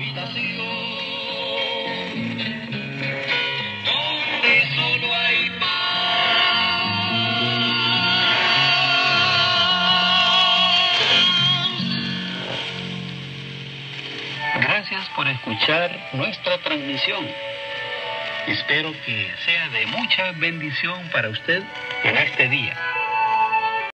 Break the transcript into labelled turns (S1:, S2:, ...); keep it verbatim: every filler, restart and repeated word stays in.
S1: Gracias por escuchar nuestra transmisión. Espero que sea de mucha bendición para usted en este día.